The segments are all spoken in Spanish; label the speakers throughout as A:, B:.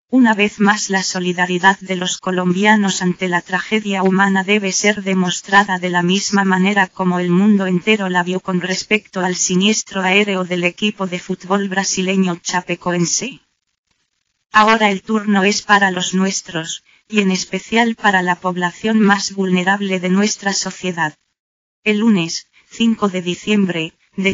A: Una vez más la solidaridad de los colombianos ante la tragedia humana debe ser demostrada de la misma manera como el mundo entero la vio con respecto al siniestro aéreo del equipo de fútbol brasileño Chapecoense. Ahora el turno es para los nuestros, y en especial para la población más vulnerable de nuestra sociedad. El lunes, 5 de diciembre, de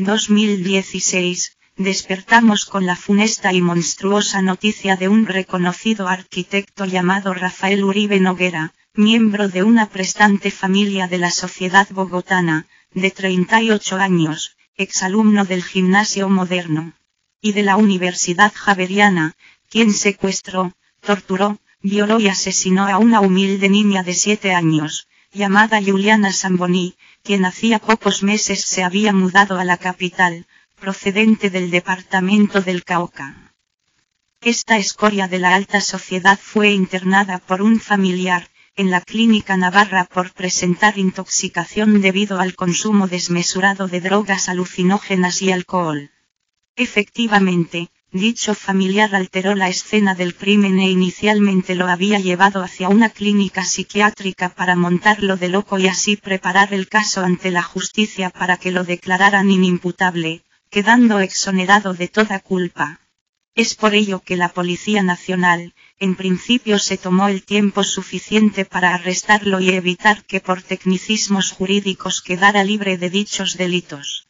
A: 2016, despertamos con la funesta y monstruosa noticia de un reconocido arquitecto llamado Rafael Uribe Noguera, miembro de una prestante familia de la sociedad bogotana, de 38 años, exalumno del Gimnasio Moderno y de la Universidad Javeriana, quien secuestró, torturó, violó y asesinó a una humilde niña de 7 años, llamada Juliana Zamboni, quien hacía pocos meses se había mudado a la capital, procedente del departamento del Cauca. Esta escoria de la alta sociedad fue internada por un familiar, en la clínica Navarra por presentar intoxicación debido al consumo desmesurado de drogas alucinógenas y alcohol. Efectivamente, dicho familiar alteró la escena del crimen e inicialmente lo había llevado hacia una clínica psiquiátrica para montarlo de loco y así preparar el caso ante la justicia para que lo declararan inimputable, quedando exonerado de toda culpa. Es por ello que la Policía Nacional, en principio se tomó el tiempo suficiente para arrestarlo y evitar que por tecnicismos jurídicos quedara libre de dichos delitos.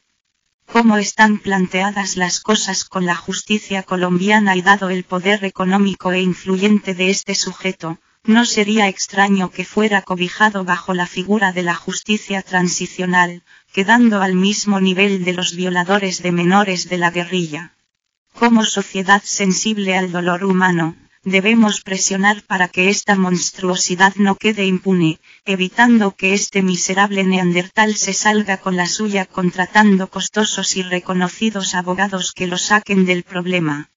A: ¿Cómo están planteadas las cosas con la justicia colombiana y dado el poder económico e influyente de este sujeto? No sería extraño que fuera cobijado bajo la figura de la justicia transicional, quedando al mismo nivel de los violadores de menores de la guerrilla. Como sociedad sensible al dolor humano, debemos presionar para que esta monstruosidad no quede impune, evitando que este miserable neandertal se salga con la suya contratando costosos y reconocidos abogados que lo saquen del problema.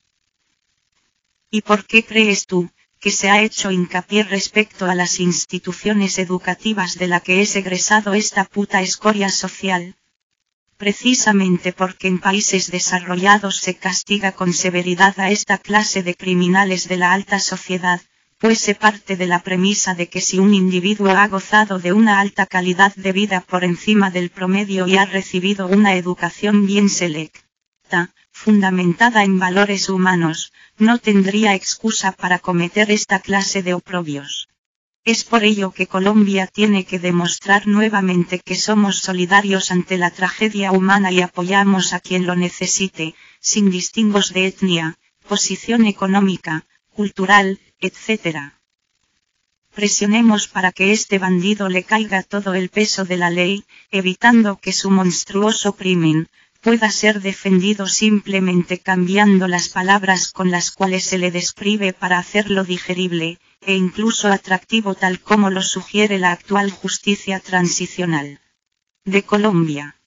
A: ¿Y por qué crees tú que se ha hecho hincapié respecto a las instituciones educativas de la que es egresado esta puta escoria social? Precisamente porque en países desarrollados se castiga con severidad a esta clase de criminales de la alta sociedad, pues se parte de la premisa de que si un individuo ha gozado de una alta calidad de vida por encima del promedio y ha recibido una educación bien selecta, fundamentada en valores humanos, no tendría excusa para cometer esta clase de oprobios. Es por ello que Colombia tiene que demostrar nuevamente que somos solidarios ante la tragedia humana y apoyamos a quien lo necesite, sin distingos de etnia, posición económica, cultural, etc. Presionemos para que este bandido le caiga todo el peso de la ley, evitando que su monstruoso crimen pueda ser defendido simplemente cambiando las palabras con las cuales se le describe para hacerlo digerible, e incluso atractivo tal como lo sugiere la actual justicia transicional de Colombia.